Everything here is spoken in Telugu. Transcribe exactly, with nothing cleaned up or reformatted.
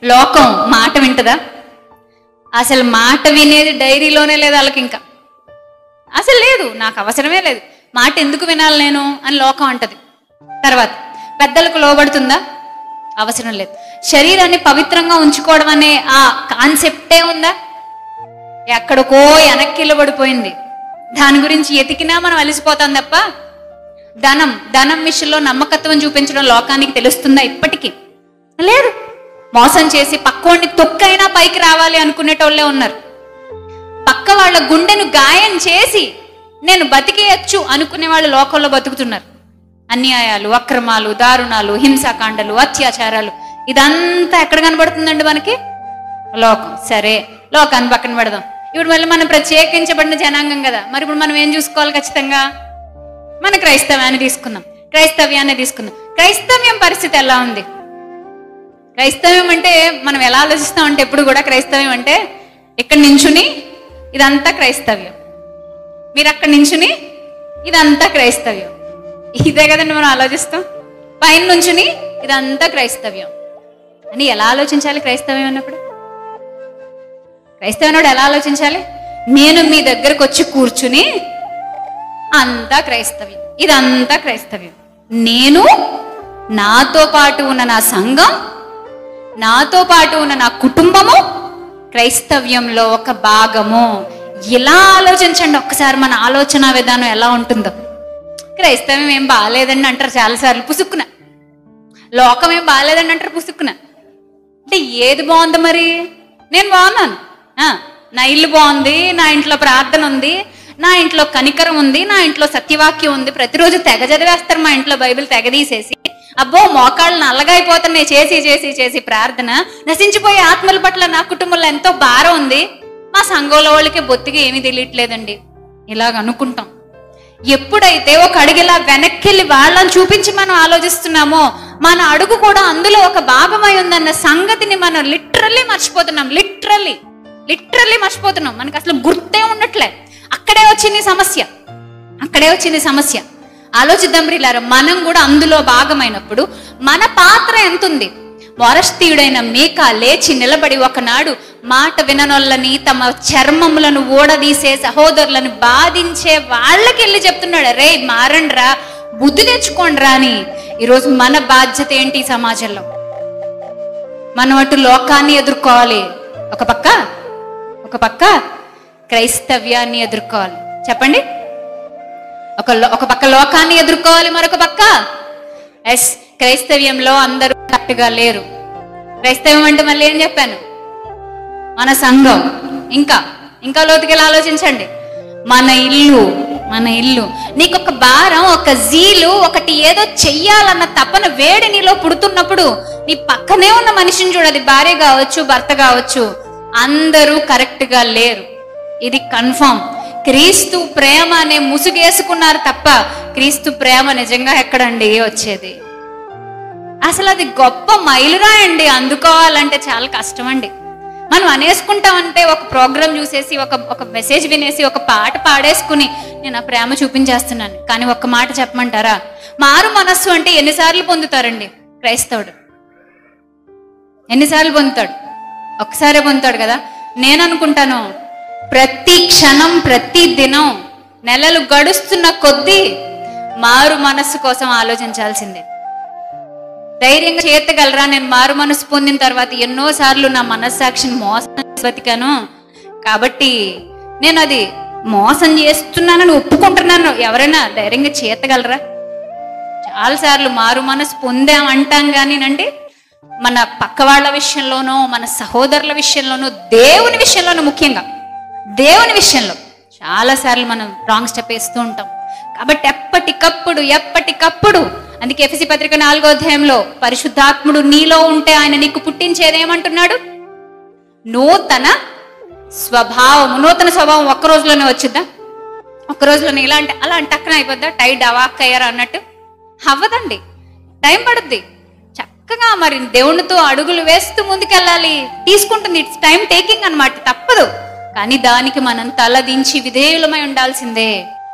లోకం మాట వింటదా? అసలు మాట వినేది డైరీలోనే లేదు వాళ్ళకి, ఇంకా అసలు లేదు, నాకు అవసరమే లేదు, మాట ఎందుకు వినాలి నేను అని లోకం అంటది. తర్వాత పెద్దలకు లోబడుతుందా? అవసరం లేదు. శరీరాన్ని పవిత్రంగా ఉంచుకోవడం అనే ఆ కాన్సెప్టే ఉందా? ఎక్కడికో వెనక్కిల్లబడిపోయింది. దాని గురించి ఎతికినా మనం అలసిపోతాం తప్ప ధనం ధనం విషయంలో నమ్మకత్వం చూపించడం లోకానికి తెలుస్తుందా? ఇప్పటికీ లేదు. మోసం చేసి పక్కోడిని తొక్కైనా పైకి రావాలి అనుకునేటోళ్ళే ఉన్నారు. పక్క వాళ్ళ గుండెను గాయం చేసి నేను బతికేయచ్చు అనుకునే వాళ్ళు లోకంలో బతుకుతున్నారు. అన్యాయాలు, అక్రమాలు, దారుణాలు, హింసాకాండలు, అత్యాచారాలు, ఇదంతా ఎక్కడ కనబడుతుందండి మనకి? లోకం. సరే, లోకాన్ని పక్కన పెడదాం. ఇప్పుడు మళ్ళీ మనం ప్రత్యేకించబడిన జనాంగం కదా, మరి ఇప్పుడు మనం ఏం చూసుకోవాలి? ఖచ్చితంగా మన క్రైస్తవ్యాన్ని తీసుకుందాం. క్రైస్తవ్యాన్ని తీసుకుందాం. క్రైస్తవ్యం పరిస్థితి ఎలా ఉంది? క్రైస్తవ్యం అంటే మనం ఎలా ఆలోచిస్తామంటే ఎప్పుడు కూడా క్రైస్తవ్యం అంటే ఇక్కడ నించుని ఇదంతా క్రైస్తవ్యం, మీరు అక్కడ నించుని ఇదంతా క్రైస్తవ్యం, ఇదే కదండి మనం ఆలోచిస్తాం. పైన నుంచుని ఇదంతా క్రైస్తవ్యం అని ఎలా ఆలోచించాలి? క్రైస్తవ్యం అన్నప్పుడు క్రైస్తవ్యం ఎలా ఆలోచించాలి? నేను మీ దగ్గరకు వచ్చి కూర్చుని అంతా క్రైస్తవ్యం, ఇదంతా క్రైస్తవ్యం, నేను నాతో పాటు ఉన్న నా సంఘం, నాతో పాటు ఉన్న నా కుటుంబము క్రైస్తవ్యంలో ఒక భాగము. ఇలా ఆలోచించండి ఒక్కసారి, మన ఆలోచన విధానం ఎలా ఉంటుందో. క్రైస్తవ్యం ఏం బాగాలేదండి అంటారు చాలాసార్లు పుసుక్కున, లోకం ఏం బాగాలేదండి అంటారు పుసుక్కున. అంటే ఏది బాగుంది మరి? నేను బాగున్నాను, నా ఇల్లు బాగుంది, నా ఇంట్లో ప్రార్థన ఉంది, నా ఇంట్లో కనికరం ఉంది, నా ఇంట్లో సత్యవాక్యం ఉంది, ప్రతిరోజు తెగ చదివేస్తారు మా ఇంట్లో బైబిల్ తెగ తీసేసి. అబ్బో మోకాళ్ళు నల్లగైపోతున్నాయి చేసి చేసి చేసి ప్రార్థన. నశించిపోయే ఆత్మల పట్ల నా కుటుంబంలో ఎంతో భారం ఉంది, మా సంఘంలో వాళ్ళకి బొత్తిగా ఏమీ తెలియట్లేదండి, ఇలాగ అనుకుంటాం. ఎప్పుడైతే ఒక అడుగులా వెనక్కి వాళ్ళని చూపించి మనం ఆలోచిస్తున్నామో మన అడుగు కూడా అందులో ఒక భాగమై ఉందన్న సంగతిని మనం లిటరల్లీ మర్చిపోతున్నాం. లిటరల్లీ లిటరల్లీ మర్చిపోతున్నాం. మనకు అసలు గుర్తే ఉండట్లే. అక్కడే వచ్చింది సమస్య, అక్కడే వచ్చింది సమస్య. ఆలోచిద్దాం రీలారా, మనం కూడా అందులో భాగమైనప్పుడు మన పాత్ర ఎంతుంది? వారస్తీయుడైన మీకా లేచి నిలబడి ఒకనాడు మాట విననోళ్ళని, తమ చర్మములను ఓడదీసే సహోదరులను బాధించే వాళ్ళకి వెళ్ళి చెప్తున్నాడు, రే మారండ్రా, బుద్ధి తెచ్చుకోండ్రా అని. ఈరోజు మన బాధ్యత ఏంటి సమాజంలో? మనం అటు లోకాన్ని ఎదుర్కోవాలి, ఒక పక్క ఒక పక్క క్రైస్తవ్యాన్ని ఎదుర్కోవాలి. చెప్పండి, ఒక ఒక పక్క లోకాన్ని ఎదుర్కోవాలి, మరొక పక్క ఎస్ క్రైస్తవ్యంలో అందరూ కరెక్ట్గా లేరు. క్రైస్తవ్యం అంటే మళ్ళీ ఏం చెప్పాను? మన సంఘం, ఇంకా ఇంకా లోతుకెళ్ళి ఆలోచించండి, మన ఇల్లు, మన ఇల్లు. నీకు ఒక భారం, ఒక జీలు, ఒకటి ఏదో చెయ్యాలన్న తపన వేడి నీలో పుడుతున్నప్పుడు నీ పక్కనే ఉన్న మనిషిని చూడది, భార్య కావచ్చు, భర్త కావచ్చు, అందరూ కరెక్ట్ గా లేరు. ఇది కన్ఫర్మ్. క్రీస్తు ప్రేమ అనే ముసుగేసుకున్నారు తప్ప క్రీస్తు ప్రేమ నిజంగా ఎక్కడండి వచ్చేది? అసలు అది గొప్ప మైలురాయండి, అందుకోవాలంటే చాలా కష్టం అండి. మనం అనేసుకుంటామంటే ఒక ప్రోగ్రామ్ చూసేసి, ఒక ఒక మెసేజ్ వినేసి, ఒక పాట పాడేసుకుని నేను ఆ ప్రేమ చూపించేస్తున్నాను. కానీ ఒక్క మాట చెప్పమంటారా? మారు మనస్సు అంటే ఎన్నిసార్లు పొందుతారండి క్రైస్తవుడు? ఎన్నిసార్లు పొందుతాడు? ఒక్కసారే పొందుతాడు కదా. నేను అనుకుంటాను ప్రతి క్షణం, ప్రతి దినం, నెలలు గడుస్తున్న కొద్దీ మారు మనస్సు కోసం ఆలోచించాల్సిందే. ధైర్యంగా చేతగలరా? నేను మారు మనస్సు పొందిన తర్వాత ఎన్నో సార్లు నా మనస్సాక్షిని మోసం బతికాను కాబట్టి నేను అది మోసం చేస్తున్నానని ఒప్పుకుంటున్నాను. ఎవరైనా ధైర్యంగా చేతగలరా? చాలాసార్లు మారు మనస్సు పొందామంటాం కానీనండి, మన పక్క వాళ్ళ విషయంలోనూ, మన సహోదరుల విషయంలోనూ, దేవుని విషయంలోనూ, ముఖ్యంగా దేవుని విషయంలో చాలాసార్లు మనం రాంగ్ స్టెప్ వేస్తూ ఉంటాం. కాబట్టి ఎప్పటికప్పుడు ఎప్పటికప్పుడు అందుకే ఎఫెసీ పత్రిక నాలుగో అధ్యాయంలో పరిశుద్ధాత్ముడు నీలో ఉంటే ఆయన నీకు పుట్టించేదేమంటున్నాడు? నూతన స్వభావము. నూతన స్వభావం ఒక్క రోజులోనే వచ్చిద్దా? ఒక్క రోజులోనే ఇలా అంటే అలా అంటే టక్కన అయిపోద్దా? టైడ్ అవాక్ అయ్యారా అన్నట్టు అవ్వదండి, టైం పడుద్ది. చక్కగా మరి దేవునితో అడుగులు వేస్తూ ముందుకెళ్ళాలి, తీసుకుంటుంది. ఇట్స్ టైం టేకింగ్ అనమాట, తప్పదు. కానీ దానికి మనం తలదించి విధేయులమై ఉండాల్సిందే.